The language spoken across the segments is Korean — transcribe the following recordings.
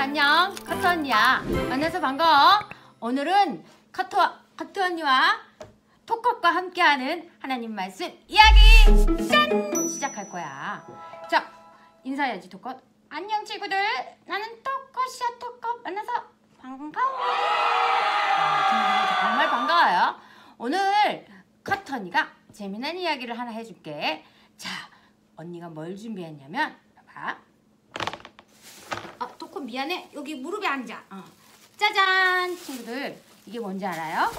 안녕, 카트 언니야. 만나서 반가워. 오늘은 카트 언니와 토컷과 함께하는 하나님 말씀 이야기 짠! 시작할 거야. 자, 인사해야지 토컷. 안녕 친구들. 나는 토컷이야. 토컷 만나서 반가워. 친구들 정말 반가워요. 오늘 카트 언니가 재미난 이야기를 하나 해줄게. 자, 언니가 뭘 준비했냐면 봐봐. 토컷 미안해. 여기 무릎에 앉아. 짜잔! 친구들 이게 뭔지 알아요?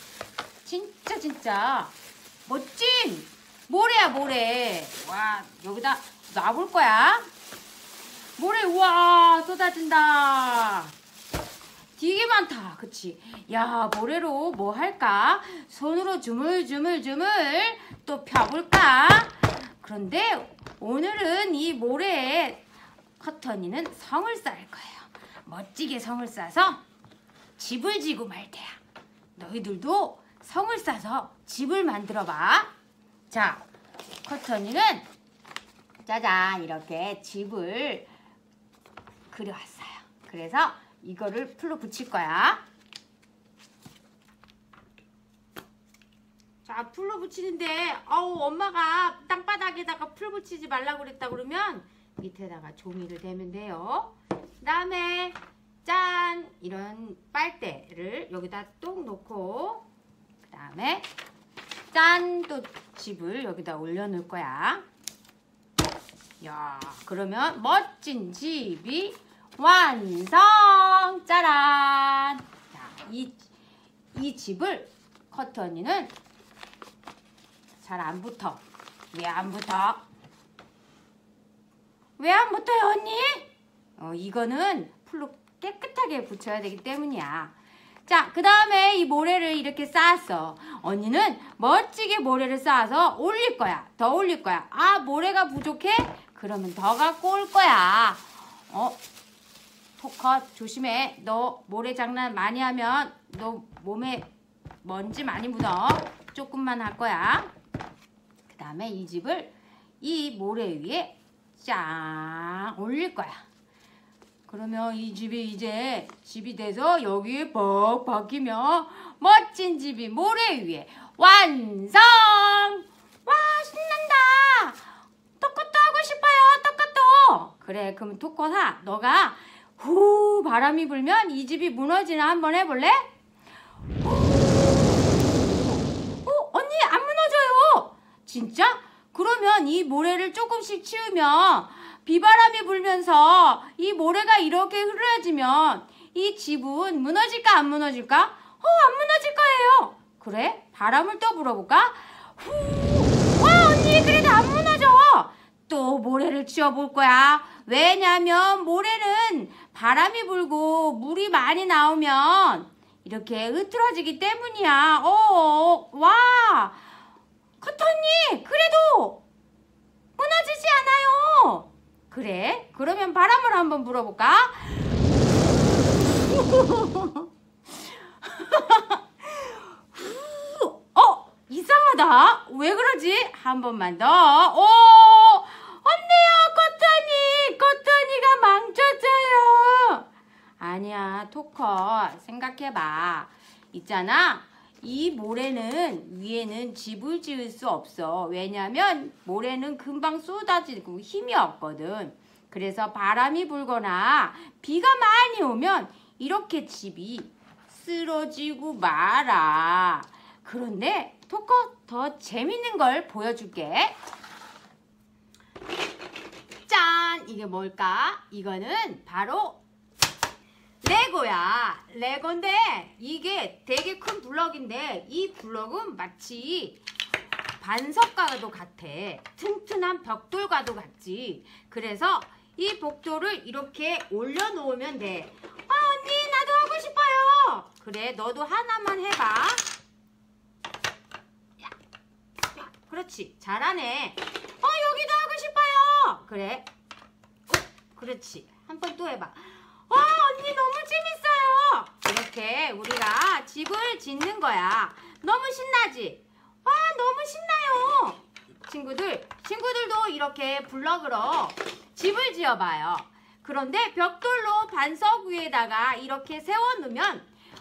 진짜 멋진 모래야, 모래. 와, 여기다 놔볼 거야. 모래 우와 쏟아진다. 되게 많다. 그치? 야, 모래로 뭐 할까? 손으로 주물주물 또 펴볼까? 그런데 오늘은 이 모래에 카트 언니는 성을 쌓을 거예요. 멋지게 성을 쌓아서 집을 지고 말 테야. 너희들도 성을 쌓아서 집을 만들어 봐. 자, 카트 언니는 짜잔 이렇게 집을 그려왔어요. 그래서 이거를 풀로 붙일 거야. 자, 풀로 붙이는데 엄마가 땅바닥에다가 풀 붙이지 말라고 그랬다 그러면 밑에다가 종이를 대면 돼요. 그 다음에 짠! 이런 빨대를 여기다 똑 놓고 그 다음에 짠! 또 집을 여기다 올려놓을 거야. 야, 그러면 멋진 집이 완성! 짜란! 자, 이 집을 카트 언니는 잘 안 붙어. 왜 안 붙어? 왜 안 붙어요, 언니? 이거는 풀로 깨끗하게 붙여야 되기 때문이야. 자, 그 다음에 이 모래를 이렇게 쌓았어. 언니는 멋지게 모래를 쌓아서 올릴 거야. 더 올릴 거야. 아, 모래가 부족해? 그러면 더 갖고 올 거야. 토컷 조심해. 너 모래 장난 많이 하면 너 몸에 먼지 많이 묻어. 조금만 할 거야. 그 다음에 이 집을 이 모래 위에 짱 올릴 거야. 그러면 이 집이 이제 집이 돼서 여기에 뻑 박히며 멋진 집이 모래 위에 완성! 와, 신난다! 토컷도 하고 싶어요. 토컷도! 그래, 그럼 토컷아, 너가 후 바람이 불면 이 집이 무너지나 한번 해볼래? 언니 안 무너져요. 진짜? 그러면 이 모래를 조금씩 치우면 비바람이 불면서 이 모래가 이렇게 흐려지면 이 집은 무너질까 안 무너질까? 안 무너질 거예요. 그래? 바람을 또 불어볼까? 후! 와, 언니 그래도 안 무너져. 또 모래를 치워볼 거야. 왜냐면 모래는 바람이 불고 물이 많이 나오면 이렇게 흐트러지기 때문이야. 와! 카트 언니 그래도 무너지지 않아요. 그래? 그러면 바람을 한번 불어볼까? 이상하다. 왜 그러지? 한 번만 더. 언니야, 카트 언니. 카트 언니가 망쳤어요. 아니야, 토컷. 생각해봐. 있잖아. 이 모래는 위에는 집을 지을 수 없어. 왜냐면 모래는 금방 쏟아지고 힘이 없거든. 그래서 바람이 불거나 비가 많이 오면 이렇게 집이 쓰러지고 말아. 그런데 토컷 더 재밌는 걸 보여줄게. 짠! 이게 뭘까? 이거는 바로 레고야. 레고인데 이게 되게 큰 블럭인데 이 블럭은 마치 반석과도 같아. 튼튼한 벽돌과도 같지. 그래서 이 벽돌을 이렇게 올려놓으면 돼. 언니 나도 하고 싶어요. 그래, 너도 하나만 해봐. 야, 그렇지, 잘하네. 여기도 하고 싶어요. 그래, 그렇지. 한 번 또 해봐. 언니 너무 재밌어요. 이렇게 우리가 집을 짓는 거야. 너무 신나지? 와, 너무 신나요. 친구들도 이렇게 블럭으로 집을 지어봐요. 그런데 벽돌로 반석 위에다가 이렇게 세워놓으면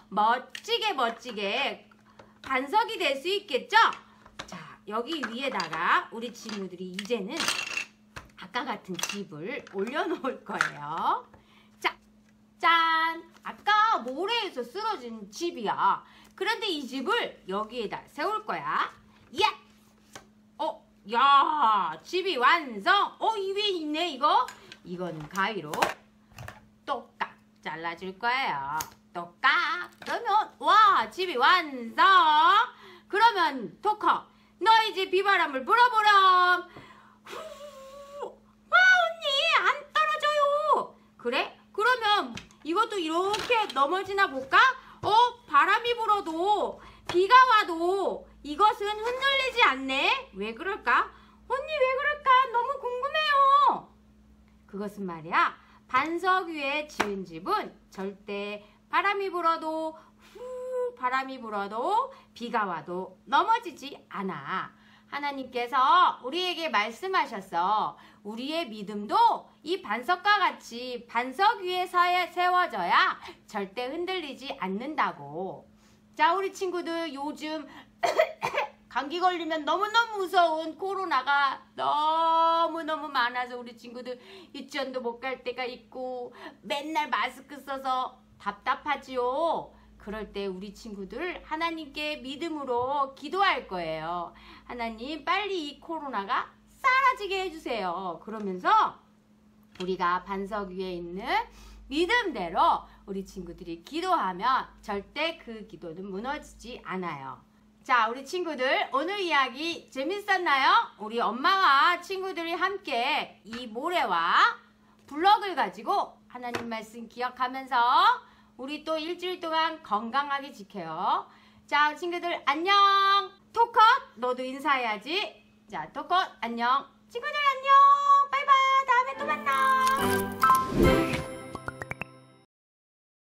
멋지게 반석이 될 수 있겠죠? 자, 여기 위에다가 우리 친구들이 이제는 아까 같은 집을 올려놓을 거예요. 자, 짠! 아까 모래에서 쓰러진 집이야. 그런데 이 집을 여기에다 세울 거야. 야! 야! 집이 완성! 이 위에 있네, 이거? 이거는 가위로 똑깍 잘라줄 거예요. 똑깍! 그러면, 와! 집이 완성! 그러면, 토커, 너희 집 비바람을 불어보렴! 와, 언니! 안 떨어져요! 그래? 그러면, 이것도 이렇게 넘어지나 볼까? 바람이 불어도 비가 와도 이것은 흔들리지 않네. 왜 그럴까? 언니 왜 그럴까? 너무 궁금해요. 그것은 말이야, 반석 위에 지은 집은 절대 바람이 불어도 바람이 불어도 비가 와도 넘어지지 않아. 하나님께서 우리에게 말씀하셨어. 우리의 믿음도 이 반석과 같이 반석 위에 세워져야 절대 흔들리지 않는다고. 자, 우리 친구들, 요즘 감기 걸리면 너무너무 무서운 코로나가 너무너무 많아서 우리 친구들 유치원도 못 갈 때가 있고 맨날 마스크 써서 답답하지요. 그럴 때 우리 친구들 하나님께 믿음으로 기도할 거예요. 하나님, 빨리 이 코로나가 사라지게 해주세요. 그러면서 우리가 반석 위에 있는 믿음대로 우리 친구들이 기도하면 절대 그 기도는 무너지지 않아요. 자, 우리 친구들, 오늘 이야기 재밌었나요? 우리 엄마와 친구들이 함께 이 모래와 블럭을 가지고 하나님 말씀 기억하면서 우리 또 일주일 동안 건강하게 지켜요. 자, 친구들 안녕. 토컷, 너도 인사해야지. 자, 토컷 안녕. 친구들 안녕. 바이바이. 다음에 또 만나.